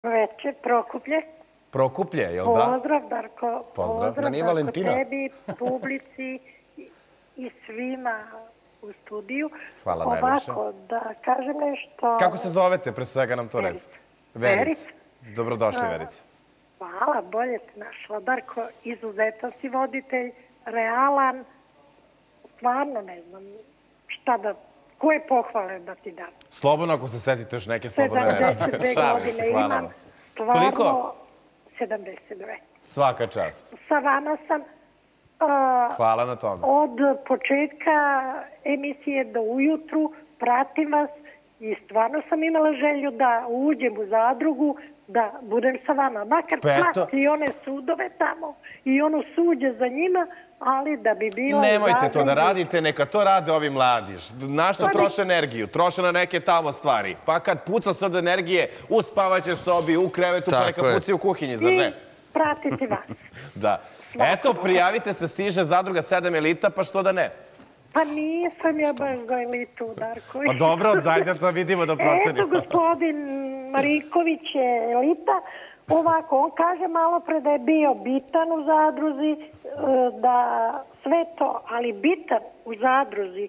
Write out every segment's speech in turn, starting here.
Veče, Prokuplje. Prokuplje, jel da? Pozdrav, Darko. Pozdrav. Da nije Valentina. Tebi, publici i svima u studiju. Hvala najlepše. Ovako, da kažem nešto... Kako se zovete? Pre svega nam to recite. Verica. Dobrodošli, Verica. Hvala, bolje te našla. Darko, izuzetan si voditelj, realan. Stvarno ne znam šta da... Koje pohvale da ti dam? Slobodno, ako se setite još neke slobodne recite. 72 godine imam. Koliko? 72. Svaka čast. Sa vama sam Hvala na tome. od početka emisije do ujutru, pratim vas i stvarno sam imala želju da uđem u zadrugu, da budem sa vama. Makar plati i one sudove tamo i ono suđe za njima, ali da bi bila... Nemojte to da radite, neka to rade ovi mladi. Na što troše energiju? Troše na neke tamo stvari. Pa kad puca se od energije u spavaćoj sobi, u krevetu, pa neka puci u kuhinji, zar ne? I pratiti vas. Da. Eto, prijavite se, stiže zadruga 7 elita, pa što da ne? Pa nisam ja baš za elitu, Darko. Pa dobro, dajte da vidimo, da procenimo. Eto, gospodin Mariković je elita. Ovako, on kaže malo pre da je bio bitan u zadruzi, da sve to, ali bitan u zadruzi,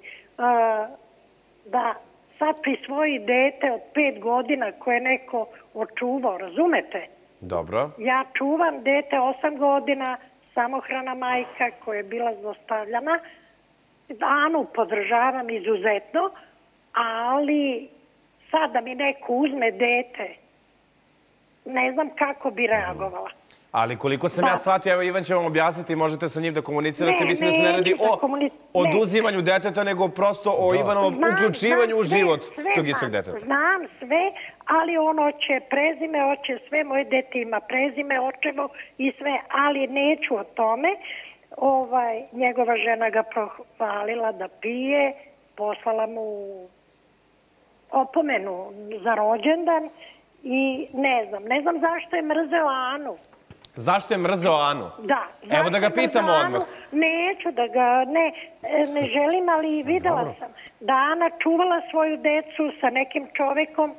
da sad prisvoji dete od 5 godina koje je neko očuvao, razumete? Dobro. Ja čuvam dete 8 godina, samohrana majka koja je bila zlostavljana. Anu podržavam izuzetno, ali sad da mi neko uzme dete, ne znam kako bi reagovala. Ali koliko sam ja shvatio, evo Ivan će vam objasniti, možete sa njim da komunicirate. Mislim da se ne radi o oduzimanju deteta, nego prosto o Ivanovom uključivanju u život tog istog deteta. Znam sve, ali on hoće prezime, hoće sve, moje dete ima prezime, očevo i sve, ali neću o tome. Njegova žena ga prohvalila da pije, poslala mu opomenu za rođendan i ne znam zašto je mrzeo Anu. Zašto je mrzeo Anu? Da. Evo da ga pitamo odmah. Neću da ga, ne želim, ali videla sam da Ana čuvala svoju decu sa nekim čovekom.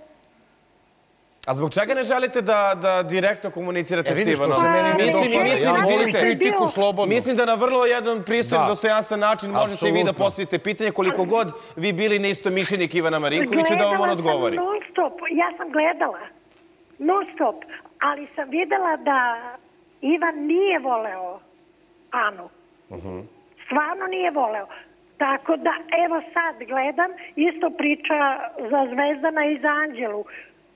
A zbog čega ne želite da direktno komunicirate s Vidiš, Ivanom? to se meni ne dopada. Ja volim kritiku slobodno. Mislim da na vrlo jedan pristojan, dostojanstven način možete i vi da postavite pitanje koliko god vi bili neistomišljenik Ivana Marinkovića da vam on odgovori. Gledala sam non-stop, ja sam gledala non-stop, ali sam videla da Ivan nije voleo Anu. Stvarno nije voleo. Tako da, evo sad gledam, isto priča za Zvezdana i za Anđelu.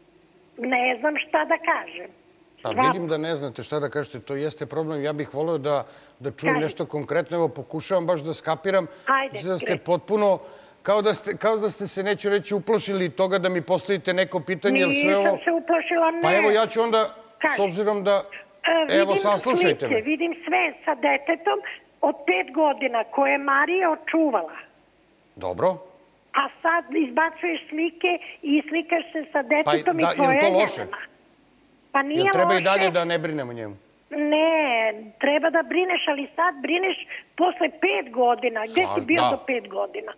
Ne znam šta da kažem. Pa vidim da ne znate šta da kažete, to jeste problem. Ja bih voleo da čujem nešto konkretno. Evo, pokušavam baš da skapiram. Da ste potpuno, kao da ste se, neću reći, uplašili toga da mi postavite neko pitanje. Nisam se uplašila, ne. Pa evo, ja ću onda, s obzirom da, evo, saslušajte me. Vidim sve sa detetom od 5 godina koje je Marija očuvala. Dobro. A sad izbacuješ slike i slikaš se sa detetom i tvoje je li to loše? Pa nije loše. Treba i dalje da ne brinemo njemu? Ne, treba da brineš, ali sad brineš posle 5 godina. Gde si bio do 5 godina?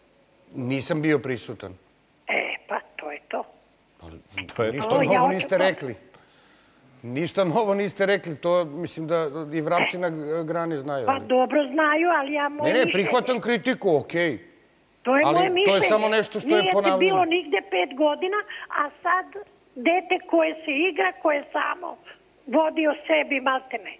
Nisam bio prisutan. Pa to je to. Ništa novo niste rekli. Ništa novo niste rekli. To mislim da i vrapci na grani znaju. Pa dobro znaju, ali ja moje mišljenje. Ne, prihvatam kritiku, okej. To je moje mišljenje. To je samo nešto što je ponavljeno. Nije ti bilo nigde 5 godina, a sad dete koje se igra, koje samo vodi o sebi maltene.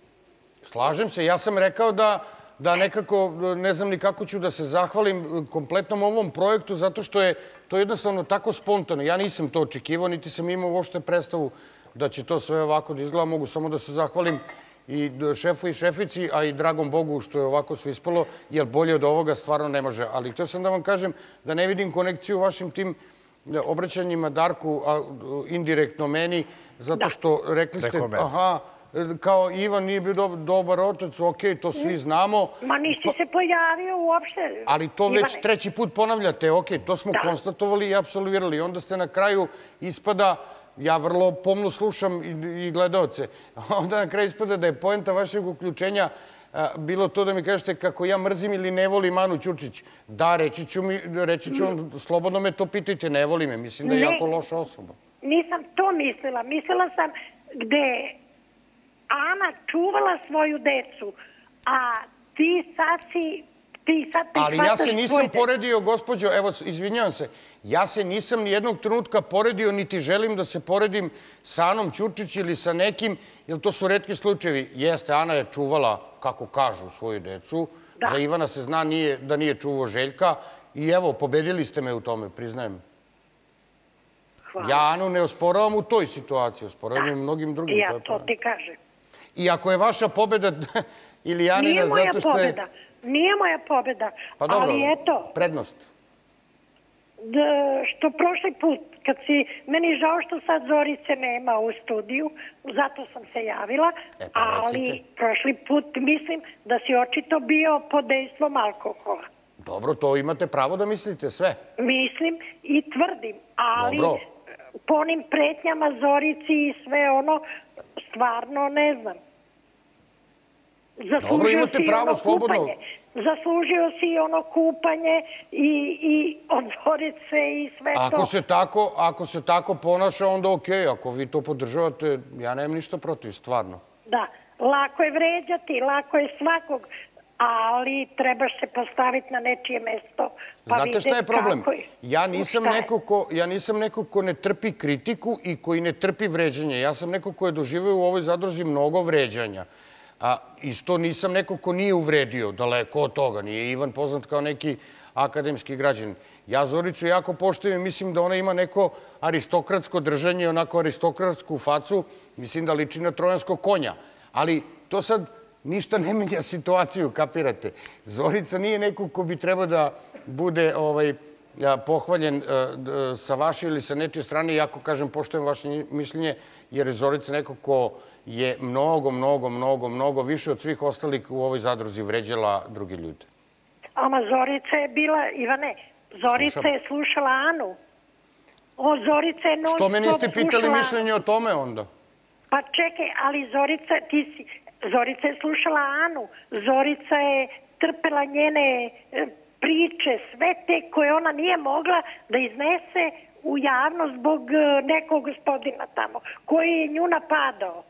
Slažem se. Ja sam rekao da nekako, ne znam ni kako ću da se zahvalim kompletnom ovom projektu, zato što je to jednostavno tako spontano. Ja nisam to očekivao, niti sam imao uopšte predstavu da će to sve ovako da izgleda. Mogu samo da se zahvalim i šefu i šefici, a i dragom Bogu što je ovako sve ispalo, jer bolje od ovoga stvarno ne može. Ali htio sam da vam kažem da ne vidim konekciju u vašim tim obraćanjima Darku, a indirektno meni, zato što rekli ste, kao Ivan nije bio dobar otac, okej, to svi znamo. Ma nisi se pojavio uopšte. Ali to već 3. put ponavljate, okej, to smo konstatovali i apsolvirali. Onda ste na kraju ispada, ja vrlo pomno slušam i gledaoce, onda na kraju ispada da je poenta vašeg uključenja bilo to da mi kažete kako ja mrzim ili ne volim Anu Ćurčić. Da, reći ću vam, slobodno me to pitajte, ne volim je, mislim da je jako loša osoba. nisam to mislila. Mislila sam gde Ana čuvala svoju decu, a ti sad Ali ja se nisam poredio, gospođo, evo, izvinjavam se, ja se nisam ni jednog trenutka poredio, niti želim da se poredim sa Anom Ćurčić ili sa nekim, jer to su retki slučajevi. Jeste, Ana je čuvala, kako kažu, svoju decu. Za Ivana se zna da nije čuvao Željka i evo, pobedili ste me u tome, priznajem. Ja Anu ne osporavam u toj situaciji, osporavam i mnogim drugim. Ja to ti kažem. I ako je vaša pobeda ili Anina zato što je... Nije moja pobeda, ali eto... Prednost. Što prošli put, kad si... Meni žao što sad Zorice nema u studiju, zato sam se javila, ali prošli put mislim da si očito bio pod dejstvom alkohola. Dobro, to imate pravo da mislite sve. Mislim i tvrdim, ali po onim pretnjama Zorici i sve ono, stvarno ne znam. Dobro, imate pravo, slobodno. Zaslužio si ono kupanje i od Zorice i sve to. Ako se tako ponaša, onda okej. Ako vi to podržavate, ja nemam ništa protiv, stvarno. Da, lako je vređati, lako je svakog, ali trebaš se postaviti na nečije mesto. Znate šta je problem? Ja nisam neko ko ne trpi kritiku i koji ne trpi vređanje. Ja sam neko ko je doživio u ovoj zadruzi mnogo vređanja. A isto nisam neko ko nije uvredio, daleko od toga. Nije Ivan poznat kao neki akademski građanin. Ja Zoricu jako poštujem i mislim da ona ima neko aristokratsko držanje, onako aristokratsku facu. Mislim da liči na trojanskog konja. Ali to sad ništa ne menja situaciju, kapirate. Zorica nije neko ko bi trebao da bude pohvaljen sa vaše ili sa nečije strane. Jako, kažem, poštujem vaše mišljenje, jer je Zorica neko ko je mnogo više od svih ostalih u ovoj zadruzi vređala drugi ljude. Ama Zorica je bila, Ivane, Zorica je slušala Anu. Zorica je non stop slušala... Što me niste pitali mišljenje o tome onda? Pa čekaj, ali Zorica je slušala Anu. Zorica je trpela njene priče, sve te koje ona nije mogla da iznese u javnost zbog nekog gospodina tamo, koji je nju napadao.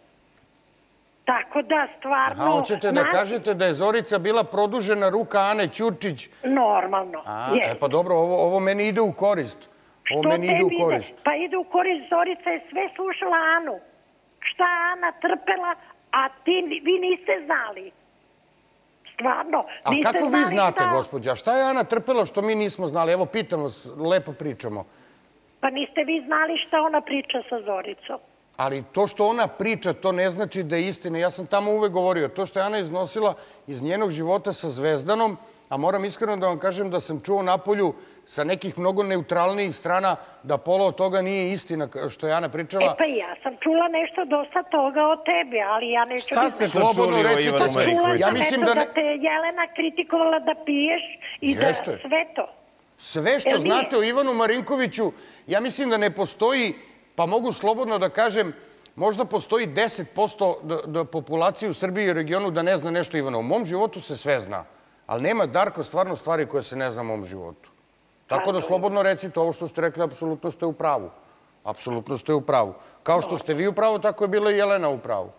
Tako da, stvarno... Aha, hoćete da kažete da je Zorica bila produžena ruka Ane Ćurčić? Normalno, je. Pa dobro, ovo meni ide u korist. Ovo meni ide u korist. Pa ide u korist, Zorica je sve slušala Anu. Šta je Ana trpela, a vi niste znali. Stvarno, niste znali šta... A kako vi znate, gospođa? Šta je Ana trpela što mi nismo znali? Evo, pitam vas, lepo pričamo. Pa niste vi znali šta ona priča sa Zoricom. Ali to što ona priča, to ne znači da je istina. Ja sam tamo uvek govorio. To što je Ana iznosila iz njenog života sa Zvezdanom, a moram iskreno da vam kažem da sam čuo napolju sa nekih mnogo neutralnijih strana da pola od toga nije istina što je Ana pričala. Pa ja sam čula nešto dosta toga o tebi, ali ja neću... Šta ste to čuli o Ivanu Marinkoviću? Ja mislim da te Jelena kritikovala da piješ i da sve to. Sve što znate o Ivanu Marinkoviću, ja mislim da ne postoji, pa mogu slobodno da kažem, možda postoji 10% populacije u Srbiji i regionu da ne zna nešto o Ivanu. U mom životu se sve zna, ali nema, Darko, stvarno stvari koje se ne zna u mom životu. Tako da slobodno recite, ovo što ste rekli, apsolutno ste u pravu. Apsolutno ste u pravu. Kao što ste vi u pravu, tako je bila i Jelena u pravu.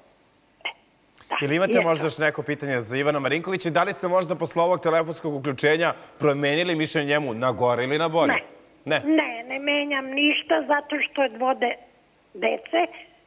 Ili imate možda još neko pitanje za Ivana Marinkovića? Da li ste možda posle ovog telefonskog uključenja promenili mišljenje njemu na gore ili na bolje? Ne, ne menjam ništa zato što je dvode dece.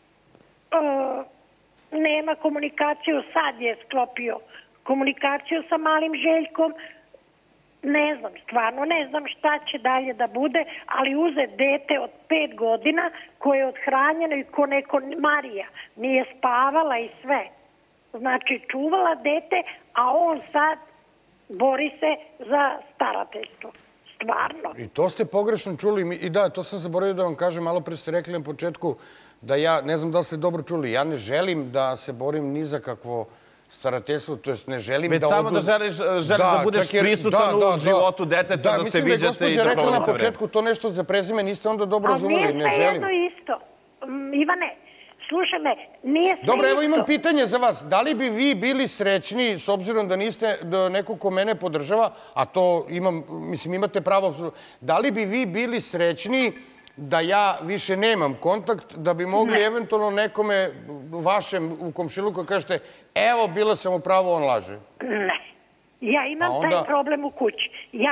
Nema komunikaciju, sad je sklopio komunikaciju sa malim Željkom. Ne znam, stvarno ne znam šta će dalje da bude, ali uzet dete od 5 godina koje je othranjeno i ko neko Marija nije spavala i sve. Znači, čuvala dete, a on sad bori se za starateljstvo. Stvarno. I to ste pogrešno čuli. I da, to sam zaboravio da vam kažem, malo pre ste rekli na početku da ja, ne znam da li ste dobro čuli, ja ne želim da se borim ni za kakvo starateljstvo, to jest ne želim da... Već samo da želiš da budeš prisutan u životu deteta, da se viđate i da provodite vreme. Mislim da je gospođa rekla na početku to nešto za prezime, niste onda dobro razumeli, ne želim. A nije jedno isto. Ivane, slušaj me, nije sve isto. Dobro, evo imam pitanje za vas. Da li bi vi bili srećni, s obzirom da niste neko ko mene podržava, a to imam, mislim, imate pravo, da li bi vi bili srećni da ja više nemam kontakt, da bi mogli eventualno nekome vašem u komšiluku kažete evo, bila sam u pravu, on laže? Ne. Ja imam taj problem u kući.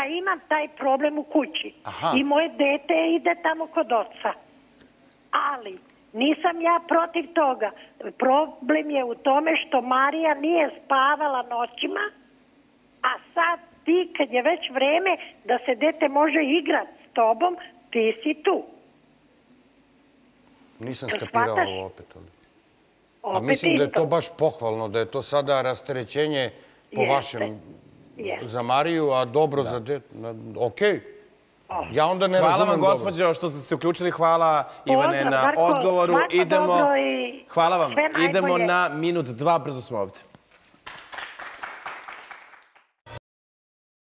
I moje dete ide tamo kod oca. Ali nisam ja protiv toga. Problem je u tome što Marija nije spavala noćima, a sad ti kad je već vreme da se dete može igrati s tobom, ti si tu. Nisam skapirao ovo opet. A mislim da je to baš pohvalno, da je to sada rasterećenje po vašem za Mariju, a dobro za dete. Okej. Ja onda ne razumem dobro. Hvala vam, gospođo, što ste se uključili. Hvala, Ivane, na odgovoru. Hvala vam. Idemo na minut, dva, brzo smo ovde.